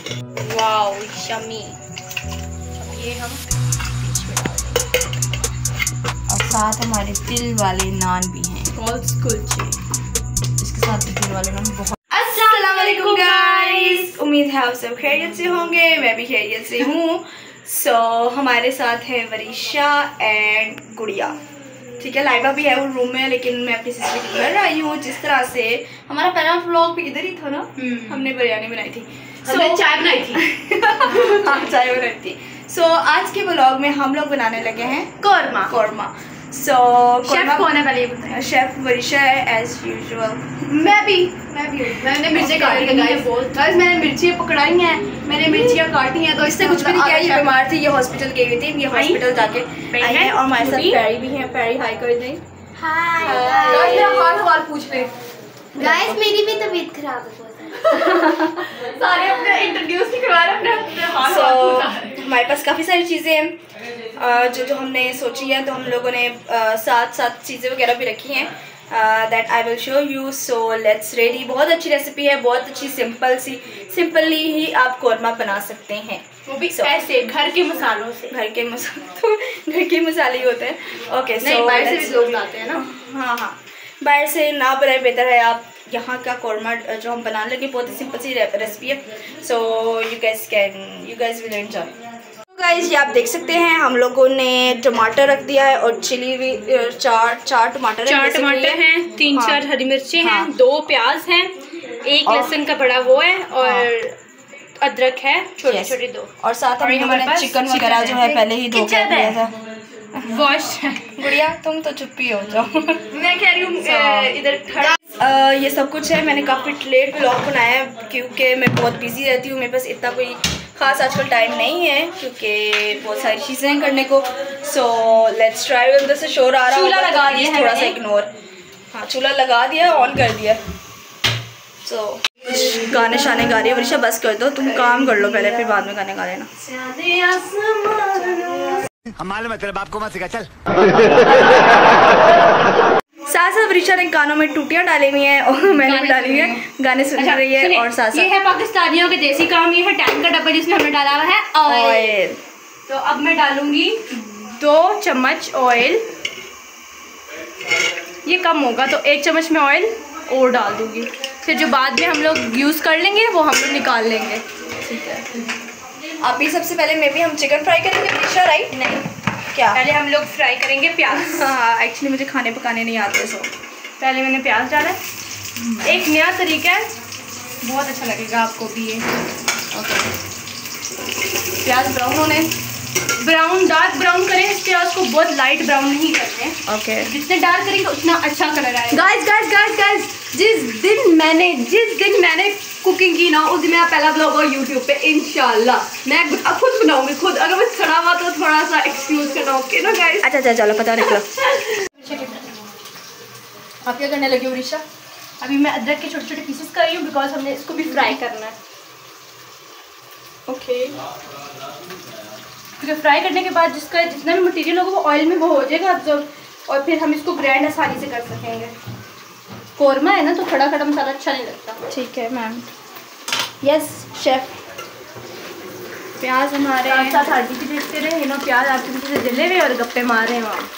Wow yummy. अब ये हम बीच में डाल देंगे और साथ हमारे तिल वाले नान भी हैं, कुलचे। इसके साथ तिल वाले नान बहुत। अस्सलाम वालेकुम गाइस, उम्मीद है आप सब खैरियत से होंगे, मैं भी खैरियत से हूँ। हमारे साथ है वरीशा एंड गुड़िया, ठीक है। लाइबा भी है वो रूम में, लेकिन मैं अपनी सिस्टर के घर आई हूँ। जिस तरह से हमारा पहला व्लॉग भी इधर ही था ना, हमने बिरयानी बनाई थी, चाय बनाई थी हाँ चाय बनाई थी। आज के व्लॉग में हम लोग बनाने लगे हैं कौरमा। शेफ कौन है पहले ये बताएं। शेफ वरीशा है एज यूजुअल। मैं भी मैंने मिर्ची काटी है गाइस, मैंने मिर्ची पकड़ाई हैं, मैंने मिर्चियाँ काटी हैं। तो इससे कुछ भी नहीं किया, ये बीमार थी, ये हॉस्पिटल गई हुई थी, ये हॉस्पिटल जाके आई है। और हमारे साथ पैरी भी है, पैरी हाई कर दें। हाय मेरा सवाल पूछ ले गाइस, मेरी भी तबीयत खराब है सारे अपने इंट्रोड्यूस नहीं करवा रहे अपने। हमारे पास काफ़ी सारी चीज़ें हैं जो हमने सोची है, तो हम लोगों ने साथ चीज़ें वगैरह भी रखी हैं that I will show you. So let's ready. बहुत अच्छी रेसिपी है, बहुत अच्छी सिंपली ही आप कौरमा बना सकते हैं, वो भी ऐसे घर के मसालों से। घर के मसाले ही होते हैं। ओके, सो बाहर से भी लोग लाते हैं ना। हाँ, बाहर से ना बनाए बेहतर है। आप यहाँ का कौरमा जो हम बनाने लगे बहुत ही सिंपल सी रेसिपी है। So you guys will enjoy. Guys, ये आप देख सकते हैं हम लोगों ने टमाटर रख दिया है और चिली भी चार टमाटर हैं, 3-4 हरी मिर्ची हैं, 2 प्याज हैं, 1 लहसुन का बड़ा वो है, और अदरक है छोटे 2। और साथ में हमारे चिकन वगैरह जो है पहले ही धो के दिया था, वॉश। गुड़िया तुम तो चुप ही हो जाओ मैं कह रही हूँ इधर ये सब कुछ है। मैंने काफ़ी लेट व्लॉग बनाया है क्योंकि मैं बहुत बिजी रहती हूँ, मेरे पास इतना कोई ख़ास आजकल टाइम नहीं है क्योंकि बहुत सारी चीज़ें हैं करने को। So let's try. अंदर से शोर आ रहा है, चूल्हा लगा दिया है, थोड़ा सा इग्नोर। हाँ, चूल्हा लगा दिया, ऑन कर दिया। सो कुछ गाने शाने गा रही है वरीशा, बस कर दो, तुम काम कर लो पहले, फिर बाद में गाने गा लेना। हम मालूम है तेरे बाप को मत सिखा, चल। साथ वरीशा ने कानों में टूटियां डाली हुई हैं और मैंने भी डाली हुई है, गाने सुन रही है। और साथ ये है पाकिस्तानियों के देसी काम, ये है टैंक का डब्बा जिसमें हमने डाला हुआ है ऑयल। तो अब मैं डालूंगी 2 चम्मच ऑयल, ये कम होगा तो 1 चम्मच में ऑयल और डाल दूंगी, फिर जो बाद में हम लोग यूज़ कर लेंगे वो हम लोग निकाल लेंगे, ठीक है। अभी सबसे पहले हम चिकन फ्राई करेंगे वरीशा, राइट? नहीं, क्या पहले हम लोग फ्राई करेंगे प्याज। हाँ, एक्चुअली मुझे खाने पकाने नहीं आते, सो पहले मैंने प्याज डाला। एक नया तरीका है, बहुत अच्छा लगेगा आपको भी ये। ओके, प्याज ब्राउन होने, डार्क ब्राउन करें इस प्याज को, बहुत लाइट ब्राउन नहीं करते हैं। ओके, जितने डार्क करेंगे उतना अच्छा कलर आएगा। गाइस, जिस दिन मैंने कुकिंग की ना, उस दिन मेरा पहला ब्लॉग होगा यूट्यूब पे इंशाल्लाह। मैं खुद बनाऊंगी, खुद। अगर मैं सड़ा हुआ तो थोड़ा सा एक्सक्यूज करना, ओके ना गाइस? अच्छा चलो, पता निकलो। आप क्या करने लगे वरीशा? अभी मैं अदरक के छोटे पीसेस कर रही हूँ, बिकॉज हमने इसको भी फ्राई करना है। ओके, फिर फ्राई करने के बाद जिसका जितना भी मटेरियल होगा वो ऑयल में वो हो जाएगा अब्जॉर्ब, और फिर हम इसको ग्राइंड आसानी से कर सकेंगे। कौरमा है ना, तो खड़ा मसाला अच्छा नहीं लगता। ठीक है मैम। Yes chef. प्याज हमारे साथ हड्डी भी देखते रहे ना, प्याज आपके पीछे से जले हुए और गप्पे मार रहे हैं वहाँ।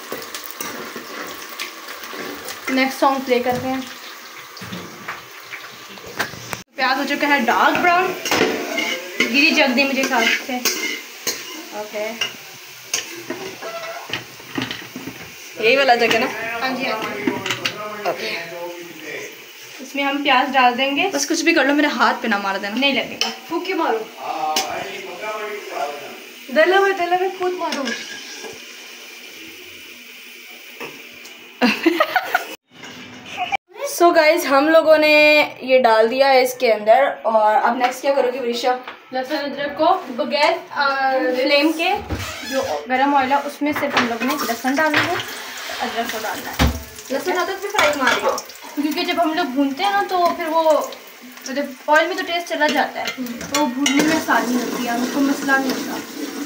नेक्स्ट सॉन्ग प्ले करते हैं। प्याज हो चुका है डार्क ब्राउन, गिरी जग दी मुझे साथ से। ओके, यही वाला जगह ना? हाँ जी, हाँ जी। ओके, इसमें हम प्याज डाल देंगे। बस कुछ भी कर लो, मेरे हाथ पे ना मार देना। नहीं लगेगा, फूके मारो, दला में खुद मारो। सो गाइज, हम लोगों ने ये डाल दिया है इसके अंदर, और अब नेक्स्ट क्या करोगी वरीशा? लहसुन अदरक को बगैर फ्लेम के जो गरम ऑयल है उसमें सिर्फ हम लोग ने लहसुन डालना है, अदरक को डालना है। लहसुन अदरक भी फ्राई मार रही हो? क्योंकि जब हम लोग भूनते हैं ना तो फिर वो मतलब ऑयल में तो टेस्ट चला जाता है, तो वो भूनने में आसानी होती है, उसको मसला नहीं होता।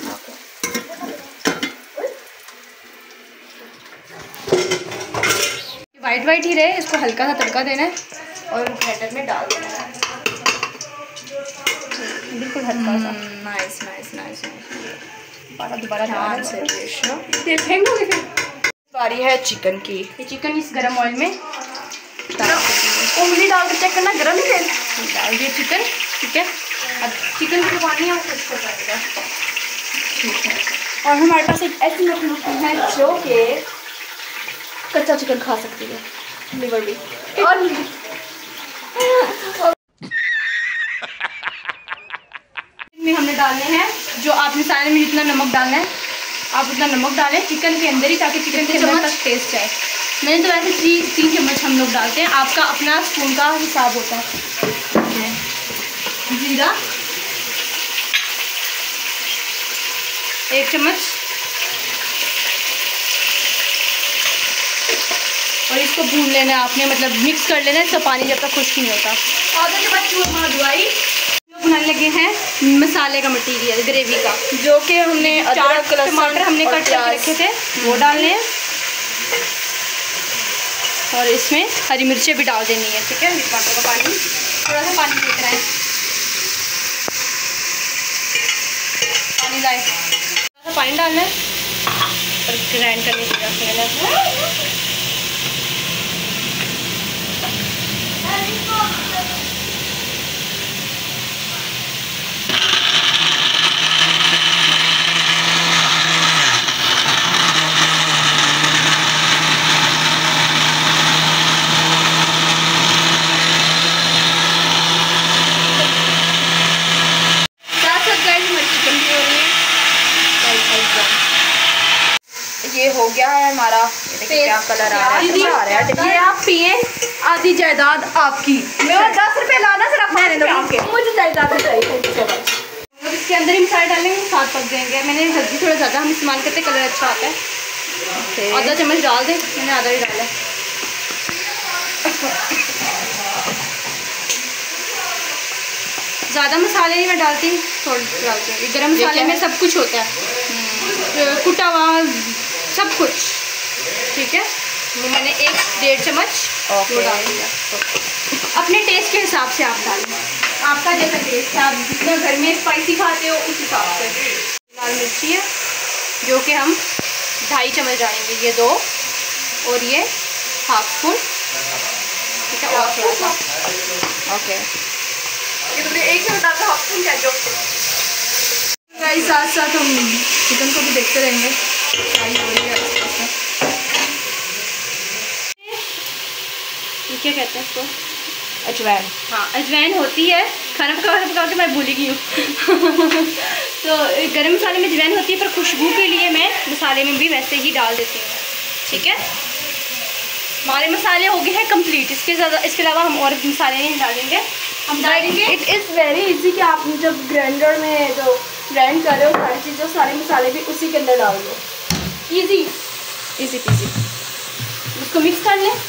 वाइट ही रहे, इसको हल्का सा तड़का देना है और ग्राइंडर में डाल देना है। बिल्कुल हल्का सा। Nice nice nice. दोबारा ध्यान से देखना। फेंकोगे फिर। बारी है चिकन की। ये चिकन इस गरम ऑयल में उंगली डाल के चेक करना, गरम ही तेल डाल दिए चिकन। ठीक है, अब चिकन को पानी है उसको जाएगा। ठीक है, और हमारे पास एक ऐसी मखलूक है जो कि कच्चा चिकन खा सकती है, लिवर भी। और में हमने डालने हैं जो आप मसाले में जितना नमक डालना है आप उतना नमक डालें चिकन के अंदर ही, ताकि चिकन के अंदर तक टेस्ट आए। मैंने तो वैसे 3 चम्मच हम लोग डालते हैं, आपका अपना स्पून का हिसाब होता है। जीरा 1 चम्मच, और इसको भून लेना है आपने, मतलब मिक्स कर लेना है, इसका पानी जब तक खुश्क नहीं होता। आधे चम्मच दवाई बनाने लगे हैं मसाले का मटेरियल ग्रेवी का, जो कि हमने अदरक टमाटर हमने कट करके रखे थे वो डालने हैं, और इसमें हरी मिर्चें भी डाल देनी है। ठीक है, टमाटर का पानी, थोड़ा सा पानी फेंक रहा है, पानी लाए, थोड़ा सा पानी डालना है और ग्राइंड करने के लिए ये हो गया है हमारा। क्या कलर आ रहा है, ये आप पिए, आधी जायदाद आपकी। मैं 10 रुपये लाना सिर्फ मुझे जायदाद चाहिए। इसके अंदर ही मसाले डालेंगे, साथ पक जाएंगे। मैंने हल्दी थोड़ा ज़्यादा हम इस्तेमाल करते, कलर अच्छा आता है। आधा चम्मच डाल दें, मैंने आधा ही डाला। ज़्यादा मसाले नहीं मैं डालती, थोड़ा डालती हूँ। गरम मसाले में सब कुछ होता है, कुटा हुआ सब कुछ। ठीक है, वो मैंने 1-1.5 चम्मच वो डाल दिया। अपने टेस्ट के हिसाब से आप डालें, आपका जैसा टेस्ट है, आप जितना घर में स्पाइसी खाते हो उस हिसाब से। लाल मिर्ची है जो कि हम 2.5 चम्मच डालेंगे, ये 2 और ये 1/2 स्पून। ठीक है, और थोड़ा सा ओके, ये तो 1 चम्मच डालते 1/2 स्पून क्या जो साथ साथ हम चिकन को भी देखते रहेंगे। क्या कहते हैं इसको? अजवाइन। हाँ, अजवाइन होती है, खाना पका के मैं भूली गई हूँ। तो गरम मसाले में अजवाइन होती है, पर खुशबू के लिए मैं मसाले में भी वैसे ही डाल देती हूँ। ठीक है, हमारे मसाले हो गए हैं कंप्लीट। इसके अलावा हम और मसाले नहीं डालेंगे, हम डालेंगे। इट इज़ वेरी इजी कि आप जब ग्राइंडर में जो ग्राइंड कर रहे हो सारी चीज़ें, सारे मसाले भी उसी के अंदर डाल दो। Easy PG. उसको मिक्स कर लें,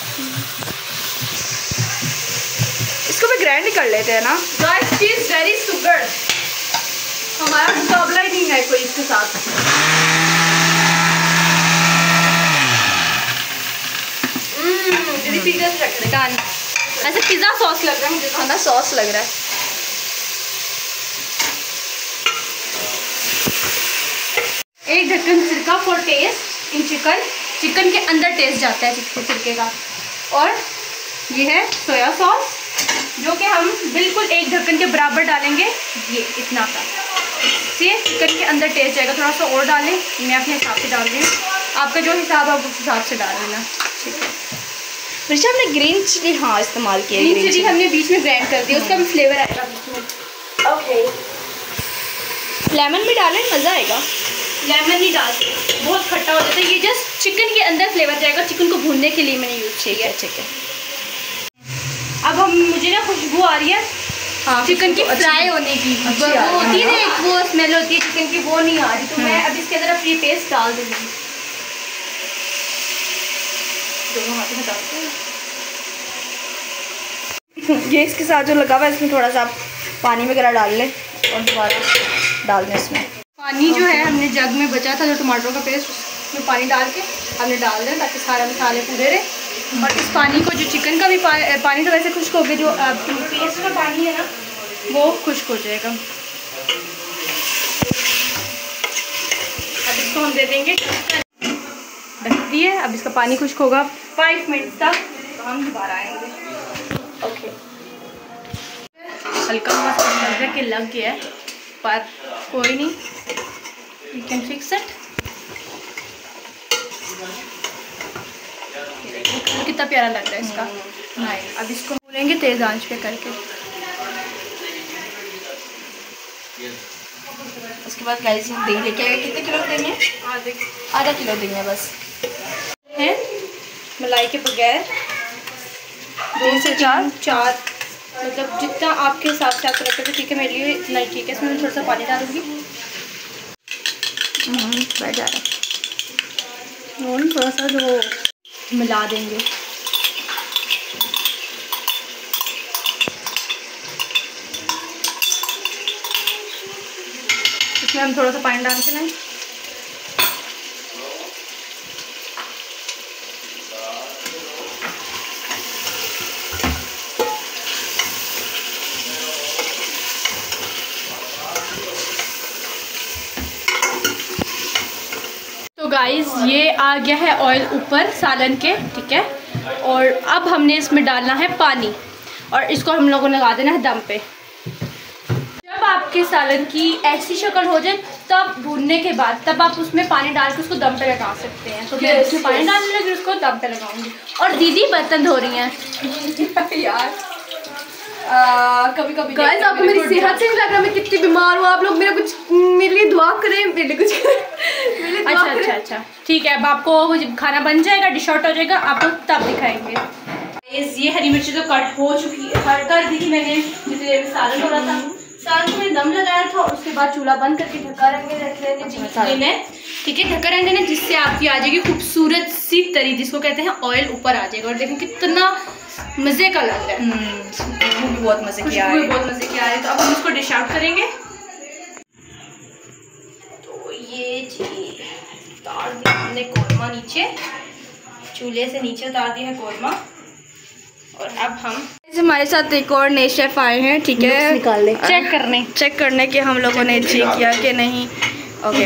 इसको भी ग्राइंड कर लेते हैं ना। Guys she is very sugar, हमारा मुकाबला ही नहीं है कोई इसके साथ। दीदी पिज़्ज़ा से रख दे, ऐसे पिज़्ज़ा सॉस लग रहा है मुझे, खाना सॉस लग रहा है। एक ढक्कन सिरका फॉर टेस्ट इन चिकन के अंदर टेस्ट जाता है सिरके का। और ये है सोया सॉस जो कि हम बिल्कुल 1 ढक्कन के बराबर डालेंगे, ये इतना सा, इससे चिकन के अंदर टेस्ट जाएगा। थोड़ा सा और डालें, मैं अपने हिसाब से डाल रही हूँ, आपका जो हिसाब है उस हिसाब से डाल लेना। ठीक है, वैसे हमने ग्रीन चिली हाँ इस्तेमाल किया। ग्रीन चिली हमने बीच में ग्राइंड कर दिया, उसका भी फ्लेवर आएगा बीच में। ओके, लेमन भी डालें, मज़ा आएगा। लेमन नहीं डालते, बहुत खट्टा हो जाता है, ये जस्ट चिकन के अंदर फ्लेवर जाएगा। चिकन को भूनने के लिए मैंने यूज़ किया। ठीक है, अब मुझे ना खुशबू आ रही है हाँ, चिकन की फ्राई होने की। वो होती है ना एक वो स्मेल होती है चिकन की, वो नहीं आ रही। तो मैं अब इसके अंदर अपनी पेस्ट डाल दूँगी, दोनों हाथों में डालते हैं। ये इसके साथ जो लगा हुआ है इसमें थोड़ा सा पानी वगैरह डाल लें और दोबारा डाल दें इसमें। पानी जो है हमने जग में बचा था जो टमाटरों का पेस्ट, उसमें पानी डाल के हमने डाल दें ताकि सारे मसाले पूरे रहे। और इस पानी को, जो चिकन का भी पानी तो वैसे खुश्क हो गया, जो पेस्ट का पानी है ना वो खुश्क हो जाएगा। अब इसको हम दे देंगे, ढक दिए। अब इसका पानी खुश्क होगा 5 मिनट तक, तो हम दोबारा आएंगे। ओके, हल्का मसाला के लग गया है, पर कोई नहीं, यू कैन फिक्स इट। कितना प्यारा लग रहा है इसका। नाइस। अब इसको भूलेंगे तेज़ आंच पे करके। उसके बाद गाइस हम दही लेके आए। कितने किलो देंगे? आधा किलो देंगे बस। है मलाई के बगैर 2 से 4 मतलब जितना आपके हिसाब से आप रखते थे, ठीक है, मेरे लिए इतना ही ठीक है। इसमें मैं थोड़ा सा पानी डालूंगी। बैठ जा रहा है। और थोड़ा सा जो मिला देंगे। इसमें हम थोड़ा सा पानी डाल के लाएं। तो गाइस ये आ गया है ऑयल ऊपर सालन के, ठीक है। और अब हमने इसमें डालना है पानी और इसको हम लोगों ने लगा देना है दम पे। जब आपके सालन की ऐसी शक्ल हो जाए तब भूनने के बाद तब आप उसमें पानी डाल के उसको दम पे लगा सकते हैं। तो मैं इसमें पानी डालने लगी, उसको दम पे लगाऊंगी। और दीदी बर्तन धो रही हैं यार। कभी कभी गाइस आपको मेरी सेहत से नहीं लग रहा मैं कितनी बीमार हूँ। आप लोग मेरे लिए दुआ करें, मेरे लिए कुछ अच्छा ठीक है। अब आपको जब खाना बन जाएगा, डिश आउट हो जाएगा, आपको तब दिखाएंगे। ये हरी मिर्ची तो कट हो चुकी है, कर दी थी मैंने जितनी देर में सालन हो रहा था। सालन को मैंने दम लगाया था और उसके बाद चूल्हा बंद करके ढक्का रख देना, ठीक है। ढक्का रख देना, जिससे आपकी आ जाएगी खूबसूरत सी तरी, जिसको कहते हैं ऑयल ऊपर आ जाएगा। और देखें कितना मज़े का लग रहा है। खुशबू भी बहुत मज़े की आ रही है। बहुत मज़े की आ रही है। तो अब हम इसको डिश आउट करेंगे। तो ये जी उतार दिया हमने कोरमा नीचे, चूल्हे से नीचे उतार दिया है कोरमा। और अब हम हमारे साथ एक और नए शेफ आए हैं, ठीक है, चेक करने के हम लोगों ने चेक किया कि नहीं। Okay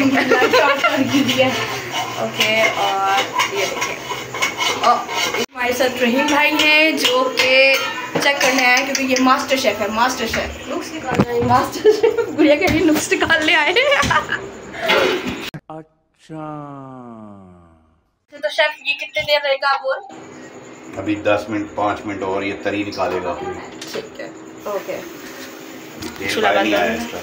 okay. और ये देखिए हमारे साथ रहीम भाई हैं जो कि चेक करने आए क्योंकि ये मास्टर शेफ है। मास्टर शेफ नुक्स निकालने आए। मास्टर शेफ गुड़िया के लिए नुक्स निकालने आए। अच्छा तो शेफ ये कितने देर रहेगा आप? और अभी 10 मिनट 5 मिनट और ये तरी निकालेगा पूरी। ठीक है, ओके। चूल्हा बंद है इसका।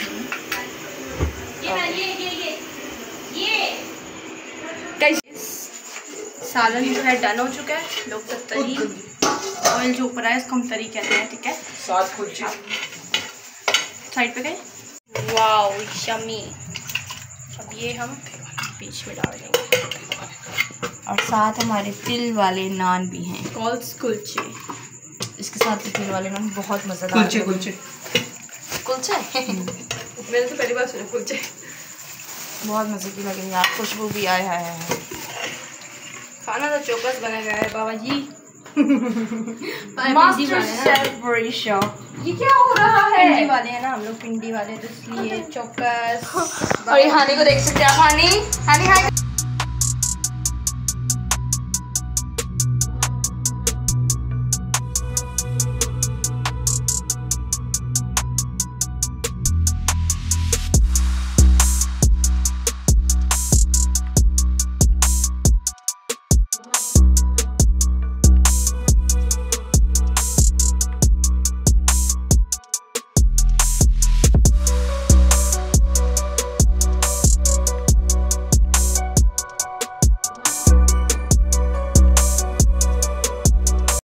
सालन जो है डन हो चुका है। लोग तो तरी ऑयल जो ऊपर आया इसको हम तरी कहते हैं, ठीक है। साइड पे गए। Wow yummy. अब ये हम बीच में डाल देंगे और साथ हमारे तिल वाले नान भी हैं, कॉल्स कुलचे। इसके साथ तिल वाले नान बहुत मज़ेदार। कुलचे मैंने तो पहली बार सुना कुलचे। बहुत मज़े की लगेंगे यार, खुशबू भी आए है। खाना तो चौकस बना गया है बाबा जी। मास्टर शेफ बरीशा, ये क्या हो रहा है? पिंडी वाले हैं ना हम लोग, पिंडी वाले, तो इसलिए चौकस। और ये हानी को देख सकते हैं आप। हानी हाय।